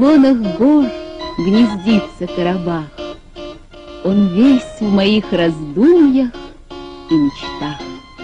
склонах гор гнездится Карабах. Он весь в моих раздумьях и мечтах.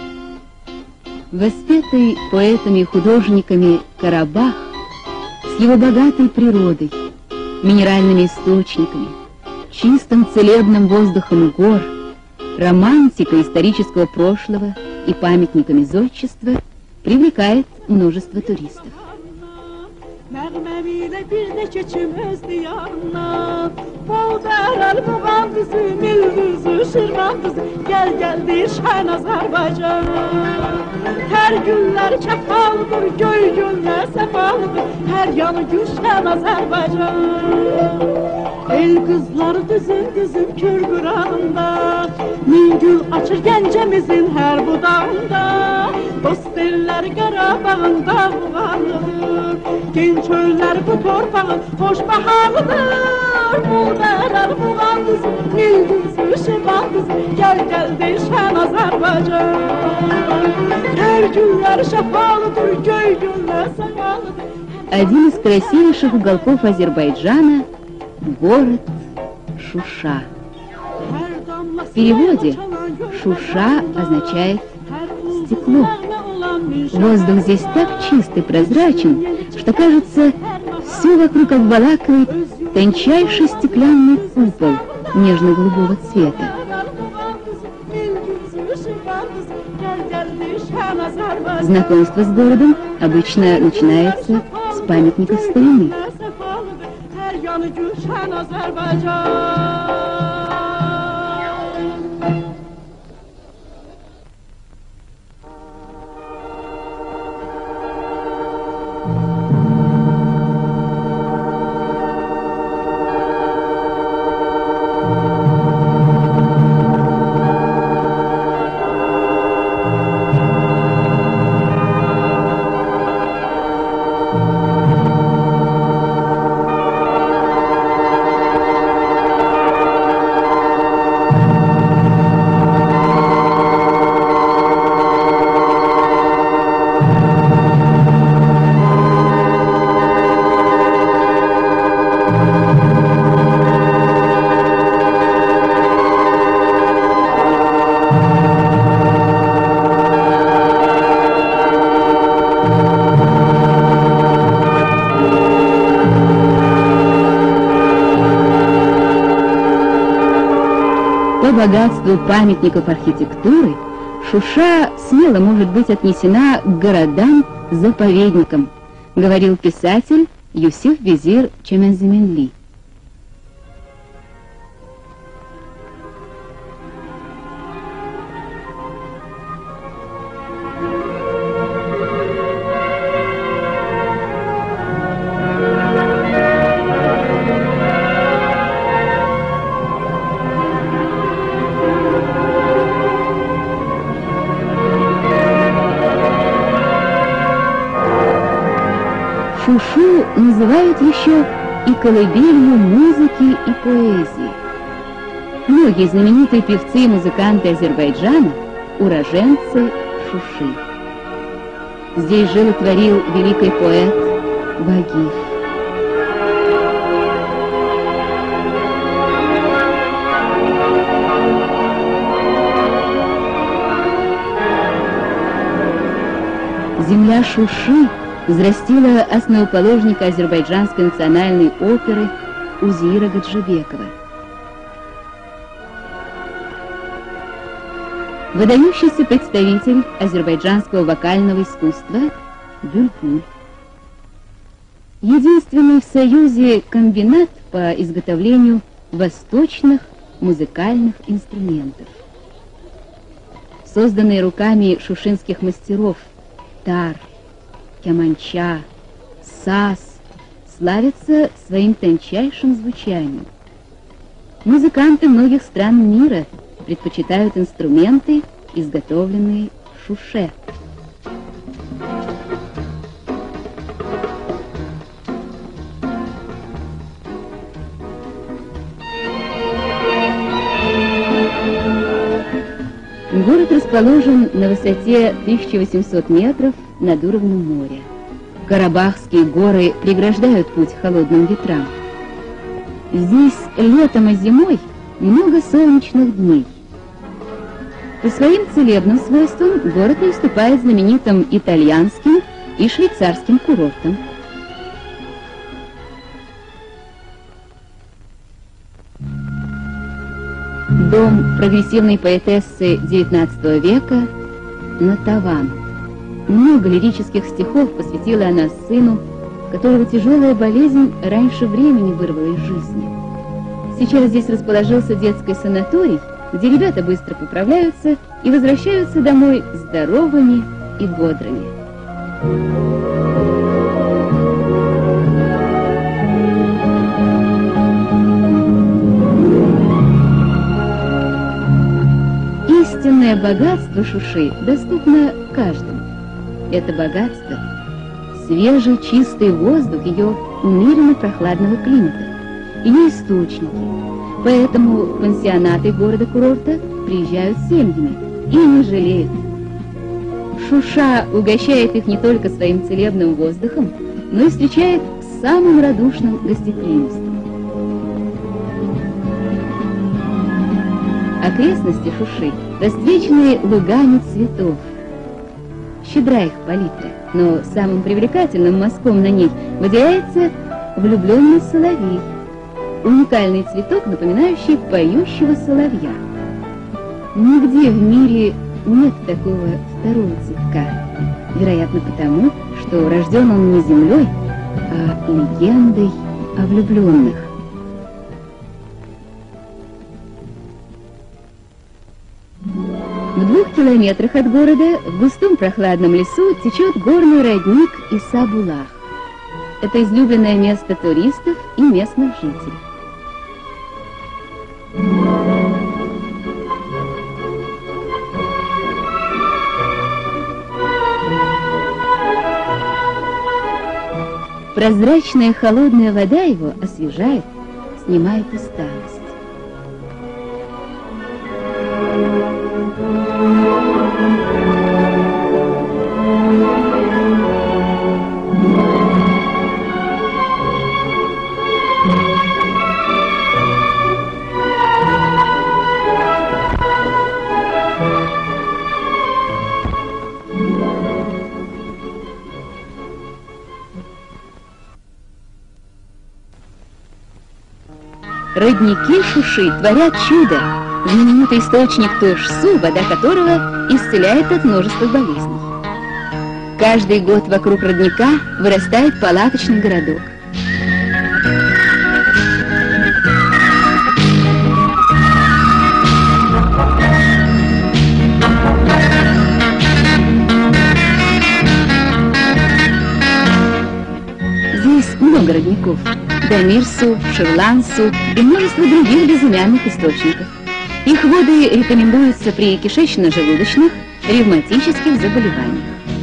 Воспетый поэтами и художниками Карабах с его богатой природой, минеральными источниками, чистым целебным воздухом гор, романтикой исторического прошлого и памятниками зодчества привлекает множество туристов. Nəğməmilə bir də keçim öz diyarına Bol bərəl muğam qızı, Milvüzü, Şirvan qızı Gəl gəl deyir şən Azərbaycan Hər günlər kəfalıdır, göy günlər səfalıdır Hər yanı gülşən Azərbaycan El qızları düzün düzün kür qırağında Min gül açır gəncəmizin hər budağında Dost ellər Qarabağın dağlarıdır Genç çöllər bu torpağın hoş baharıdır Bul bərəl muğam qızı, Nilgüzü, Şirvan qızı Gəl gəl deyişən Azərbaycan Hər günlər şəfalıdır, göy günlər səfalıdır Один из красивейших уголков Азербайджана – город Шуша. В переводе Шуша означает стекло. Воздух здесь так чист и прозрачен, что, кажется, все вокруг обволакивает тончайший стеклянный купол нежно-голубого цвета. Знакомство с городом обычно начинается с памятников старины. По богатству памятников архитектуры Шуша смело может быть отнесена к городам-заповедникам, говорил писатель Юсиф Визир Чеменземенли. Шушу называют еще и колыбелью музыки и поэзии. Многие знаменитые певцы и музыканты Азербайджана – уроженцы Шуши. Здесь жил и творил великий поэт Вагиф. Земля Шуши взрастила основоположника азербайджанской национальной оперы Узира Гаджибекова. Выдающийся представитель азербайджанского вокального искусства Бюльбюль. Единственный в Союзе комбинат по изготовлению восточных музыкальных инструментов. Созданные руками шушинских мастеров тар, кеманча, саз славятся своим тончайшим звучанием. Музыканты многих стран мира предпочитают инструменты, изготовленные в Шуше. Город расположен на высоте 1800 метров над уровнем моря. Карабахские горы преграждают путь холодным ветрам. Здесь летом и зимой много солнечных дней. По своим целебным свойствам город не уступает знаменитым итальянским и швейцарским курортам. Дом прогрессивной поэтессы XIX века Натаван. Много лирических стихов посвятила она сыну, которого тяжелая болезнь раньше времени вырвала из жизни. Сейчас здесь расположился детский санаторий, где ребята быстро поправляются и возвращаются домой здоровыми и бодрыми. Истинное богатство Шуши доступно каждому. Это богатство — свежий чистый воздух ее умеренно прохладного климата, ее источники. Поэтому в пансионаты города-курорта приезжают семьями и не жалеют. Шуша угощает их не только своим целебным воздухом, но и встречает самым радушным гостеприимством. Окрестности Шуши расцвечены лугами цветов. Щедра их палитра, но самым привлекательным мазком на ней выделяется влюбленный соловей. Уникальный цветок, напоминающий поющего соловья. Нигде в мире нет такого второго цветка. Вероятно, потому, что рожден он не землей, а легендой о влюбленных. В 2 километрах от города в густом прохладном лесу течет горный родник Иса-Булах. Это излюбленное место туристов и местных жителей. Прозрачная холодная вода его освежает, снимает усталость. Родники Шуши творят чудо. Знаменитый источник Тошсу, вода которого исцеляет от множества болезней. Каждый год вокруг родника вырастает палаточный городок. Здесь много родников. Дамирсу, Ширлансу и множество других безымянных источников. Их воды рекомендуются при кишечно-желудочных, ревматических заболеваниях.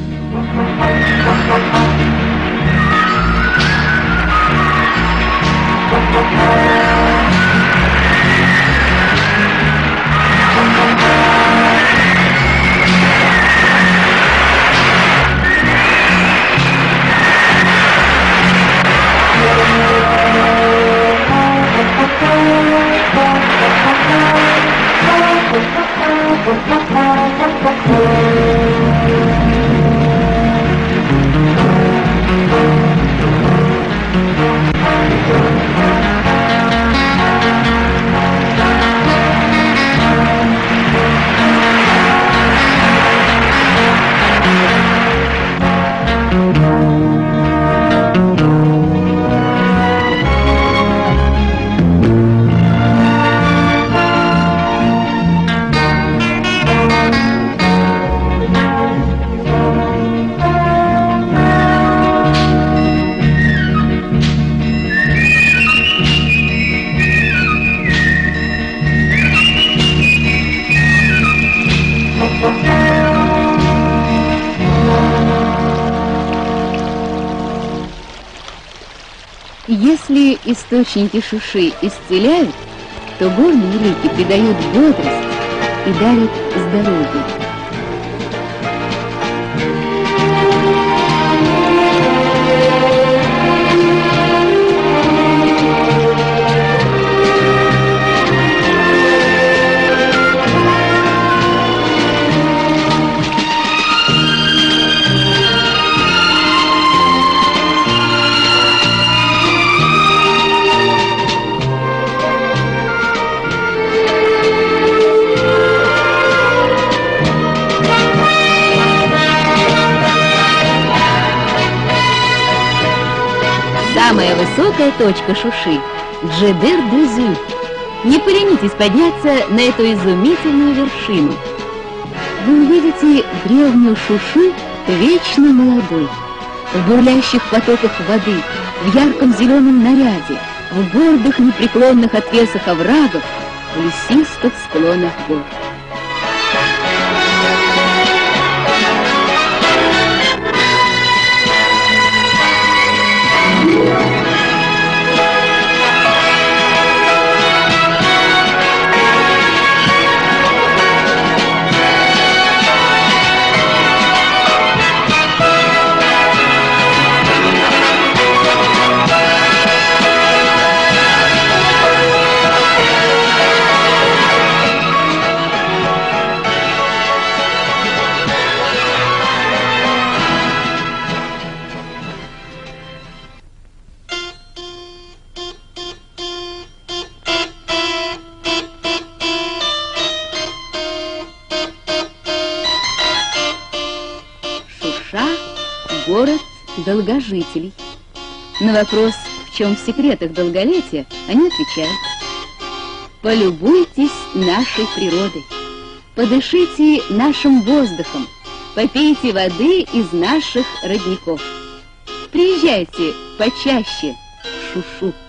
Если источники Шуши исцеляют, то горные реки придают бодрость и дарят здоровье. Самая высокая точка Шуши – Джедыр-Дузю. Не поленитесь подняться на эту изумительную вершину. Вы увидите древнюю Шушу вечно молодой, в бурлящих потоках воды, в ярком зеленом наряде, в гордых непреклонных отвесах оврагов, в лесистых склонах гор. Город долгожителей. На вопрос, в чем секрет их долголетия, они отвечают: полюбуйтесь нашей природой, подышите нашим воздухом, попейте воды из наших родников. Приезжайте почаще в Шушу.